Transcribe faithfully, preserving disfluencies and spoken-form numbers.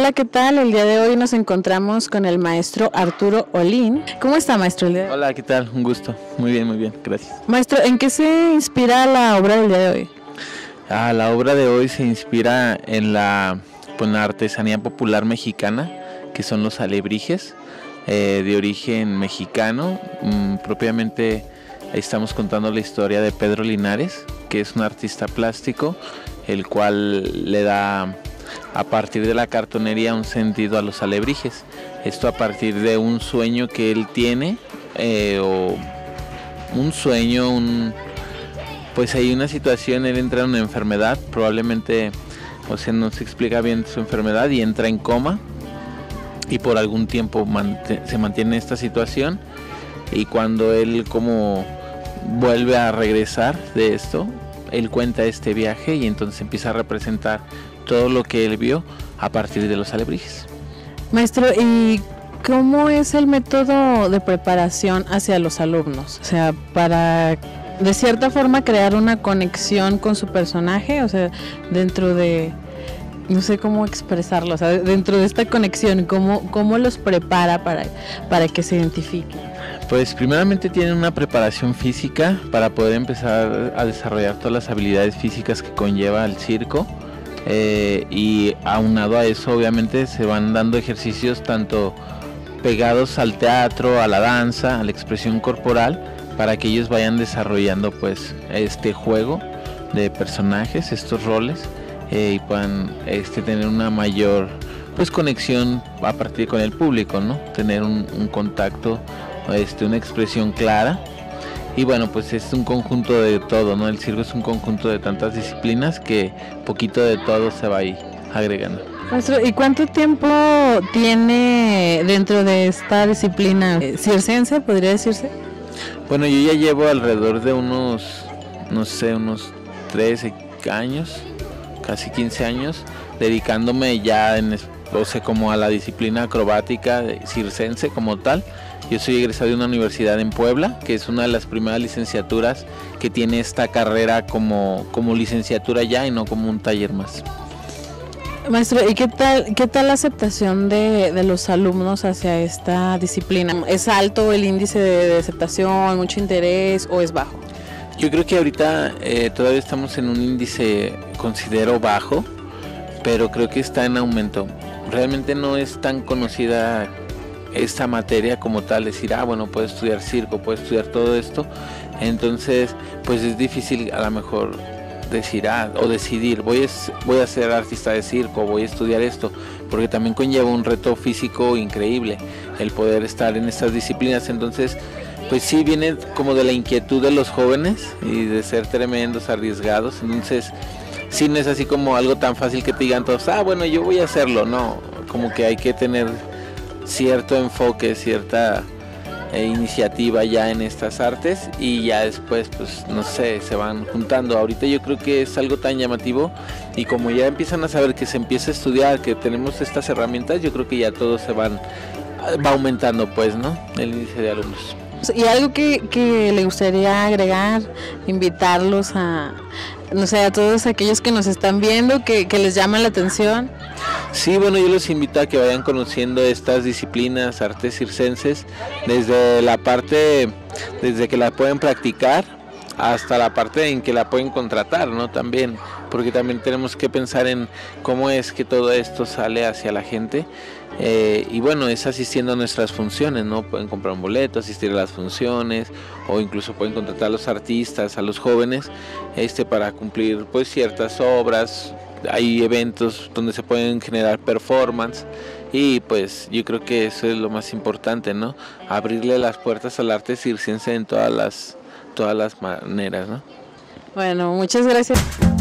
Hola, ¿qué tal? El día de hoy nos encontramos con el maestro Arturo Olín. ¿Cómo está, maestro? El día de hoy? Hola, ¿qué tal? Un gusto. Muy bien, muy bien, gracias. Maestro, ¿en qué se inspira la obra del día de hoy? Ah, la obra de hoy se inspira en la, pues, la artesanía popular mexicana, que son los alebrijes, eh, de origen mexicano. Mm, propiamente estamos contando la historia de Pedro Linares, que es un artista plástico, el cual le da a partir de la cartonería un sentido a los alebrijes. Esto a partir de un sueño que él tiene, eh, o un sueño, un... pues hay una situación, él entra en una enfermedad, probablemente, o sea, no se explica bien su enfermedad y entra en coma y por algún tiempo mant- se mantiene esta situación, y cuando él como vuelve a regresar de esto, él cuenta este viaje y entonces empieza a representar todo lo que él vio a partir de los alebrijes. Maestro, ¿y cómo es el método de preparación hacia los alumnos? O sea, para de cierta forma crear una conexión con su personaje, o sea, dentro de, no sé cómo expresarlo, o sea, dentro de esta conexión, ¿cómo, cómo los prepara para, para que se identifiquen? Pues primeramente tienen una preparación física para poder empezar a desarrollar todas las habilidades físicas que conlleva el circo, eh, y aunado a eso obviamente se van dando ejercicios tanto pegados al teatro, a la danza, a la expresión corporal, para que ellos vayan desarrollando pues este juego de personajes, estos roles, eh, y puedan este, tener una mayor pues conexión a partir con el público, ¿no? Tener un, un contacto, este, una expresión clara. Y bueno, pues es un conjunto de todo, ¿no? El circo es un conjunto de tantas disciplinas que poquito de todo se va ahí agregando. Maestro, ¿y cuánto tiempo tiene dentro de esta disciplina eh, circense, podría decirse? Bueno, yo ya llevo alrededor de unos, no sé, unos trece años, casi quince años, dedicándome ya en, o sea, como a la disciplina acrobática de circense como tal. Yo soy egresado de una universidad en Puebla, que es una de las primeras licenciaturas que tiene esta carrera como, como licenciatura ya y no como un taller más. Maestro, ¿y qué tal, qué tal la aceptación de, de los alumnos hacia esta disciplina? ¿Es alto el índice de, de aceptación, mucho interés o es bajo? Yo creo que ahorita eh, todavía estamos en un índice, considero bajo, pero creo que está en aumento. Realmente no es tan conocida esta materia como tal, decir, ah, bueno, puedo estudiar circo, puedo estudiar todo esto, entonces pues es difícil a lo mejor decir, ah, o decidir, voy a, voy a ser artista de circo, voy a estudiar esto, porque también conlleva un reto físico increíble el poder estar en estas disciplinas. Entonces pues sí viene como de la inquietud de los jóvenes y de ser tremendos, arriesgados. Entonces sí no es así como algo tan fácil que te digan todos, ah, bueno, yo voy a hacerlo. No, como que hay que tener cierto enfoque, cierta eh, iniciativa ya en estas artes, y ya después pues no sé, se van juntando. Ahorita yo creo que es algo tan llamativo, y como ya empiezan a saber que se empieza a estudiar, que tenemos estas herramientas, yo creo que ya todos se van, va aumentando pues, ¿no? El índice de alumnos. Y algo que, que le gustaría agregar, invitarlos a, no sé, a todos aquellos que nos están viendo, que, que les llama la atención. Sí, bueno, yo los invito a que vayan conociendo estas disciplinas, artes circenses, desde la parte, desde que la pueden practicar hasta la parte en que la pueden contratar, ¿no? También, porque también tenemos que pensar en cómo es que todo esto sale hacia la gente. Eh, y bueno, es asistiendo a nuestras funciones, ¿no? Pueden comprar un boleto, asistir a las funciones, o incluso pueden contratar a los artistas, a los jóvenes, este, para cumplir pues ciertas obras. Hay eventos donde se pueden generar performance, y pues yo creo que eso es lo más importante, ¿no? Abrirle las puertas al arte circense en todas las, todas las maneras, ¿no? Bueno, muchas gracias.